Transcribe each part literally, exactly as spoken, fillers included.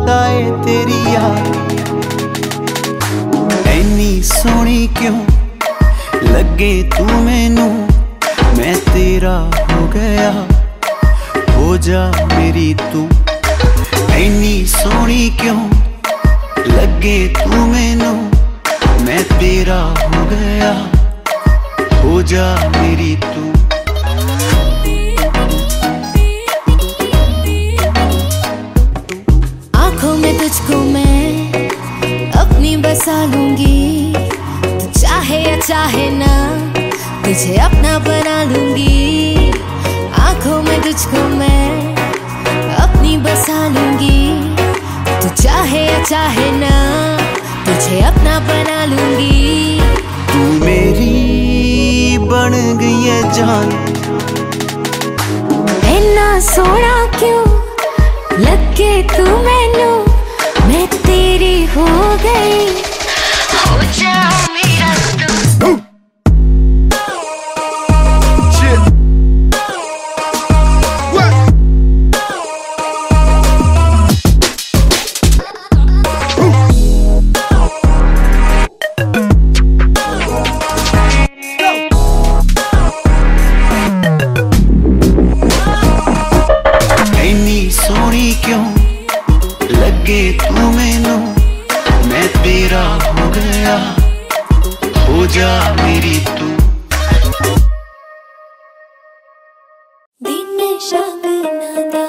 आता है तेरी याद। ऐनी सोहनी क्यों लगे तू मैनू, मैं तेरा हो गया, हो जा मेरी तू। ऐनी सोहनी क्यों लगे तू मैनू, मैं तेरा हो गया, हो जा मेरी तू। आंखों में तुझको मैं अपनी बसा लूंगी, तू चाहे या चाहे ना तुझे अपना बना लूंगी। आंखों में तुझको मैं अपनी बसा लूंगी, तू चाहे या चाहे ना तुझे अपना बना लूंगी। तू मेरी बन गई है जान। इतना सोना क्यों लगे तू मैनू, मैं तेरी हो गई, हो जा मेरा तू। सोहनी क्यों लगे तू मैनू, मैं तेरा हो गया, हो जा मेरी तू। दिन शगनादा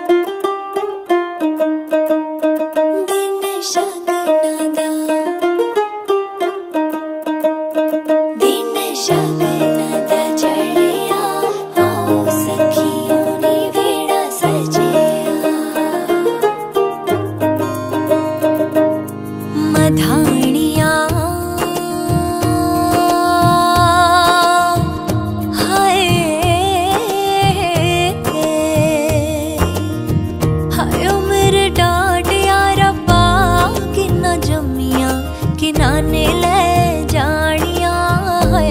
दिन शगनादा दिन शगनादा चढ़िया आओ सखियों ने वेड़ा सजिया। मधानिया हाय हाय मेरे डाडिया रब्बा किन्ना जम्मिया किनाने ले जानिया है।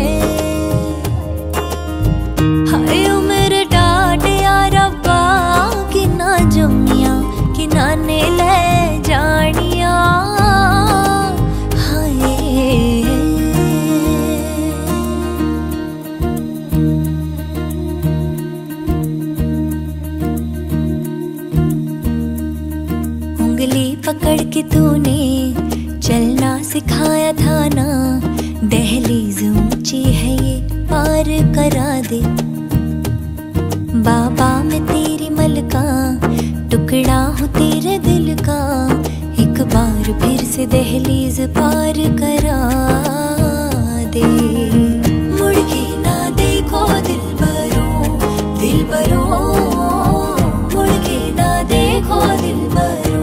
हाय मेरे डाडिया रब्बा किन्ना जम्मिया किनाने ले जानिया। उंगली पकड़ के तूने चलना सिखाया था ना, दहलीज ऊंची है ये पार करा दे। बाबा मैं तेरी मलका, टुकड़ा हूँ तेरे दिल का, एक बार फिर से दहलीज पार करा दे। मुड़ के ना देखो दिल बरो दिल बरो, मुड़ के ना देखो दिल बरो।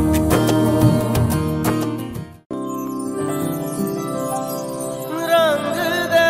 रंग दे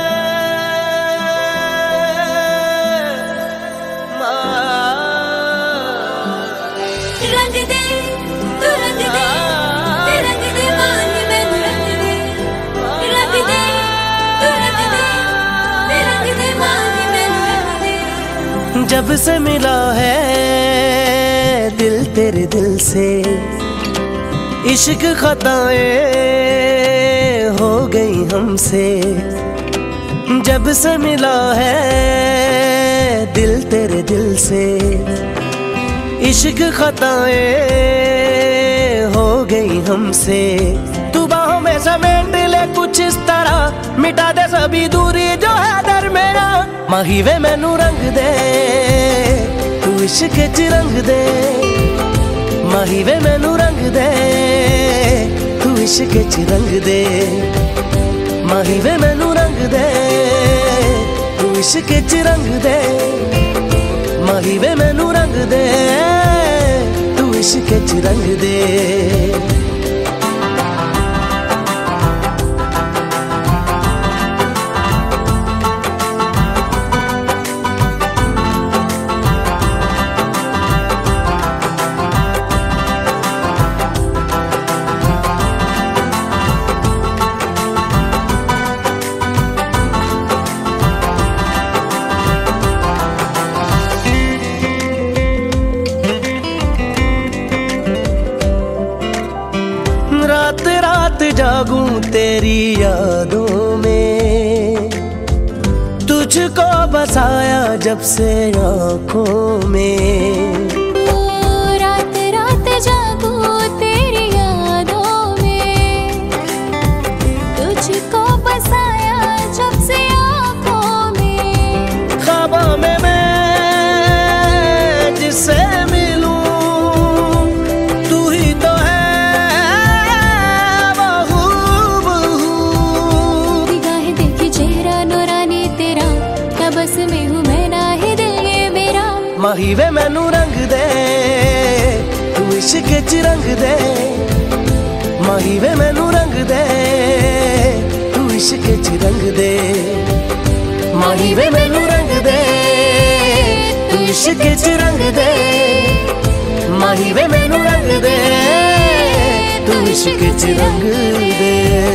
रंग दे तू रंग दे ते रंग दे मानी मैनू रंग दे, रंग दे तू रंग दे ते रंग दे मानी मैनू रंग दे। जब से मिला है दिल तेरे दिल से, इश्क खताएं हो गई हमसे। जब से मिला है दिल तेरे दिल से, इश्क खताएं हो गई हमसे। तू बाहों में समेट ले कुछ इस तरह, मिटा दे सभी दूरी जो है दरमेरा। माही वे मैनू रंग दे तू इश्क च रंग दे, माही वे मैनू रंग दे तू इश्क च रंग दे। माही वे मैनू रंग दे तू इश्क च रंग दे, माही वे मैनू रंग दे तू इश्क च रंग दे। जागूं तेरी यादों में, तुझको बसाया जब से आँखों में। रात रात जागूं तेरी यादों में, तुझको बसाया जब से आँखों में। ख्वाबों में मैं जिससे मिलूं, तू ही तो है वो हूबहू। निगाहें देखी चेहरा नूरानी तेरा, बस में हूँ मैं ना ही दिल ये मेरा। माही वे मैनू रंग दे, तू इश्क च रंग दे। माही वे मैनू रंग दे, तू इश्क च रंग दे। माही वे मैनू रंग दे, तू इश्क च रंग दे। माही वे मैनू रंग दे, तू इश्क च रंग दे।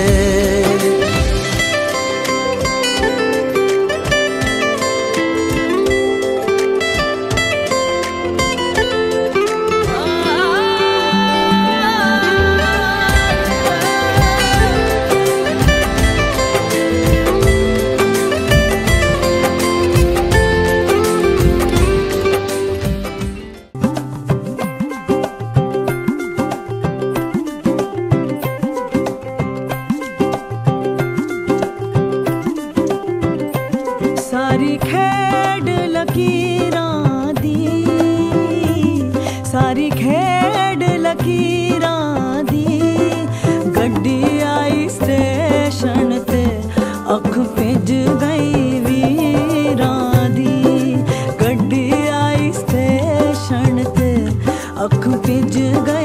सारी खेड लकीरां दी, सारी खेड लकीरां दी। गड्डी आई स्टेशन ते अख भिज गई वीरां दी। गड्डी आई स्टेशन ते अख भिज गई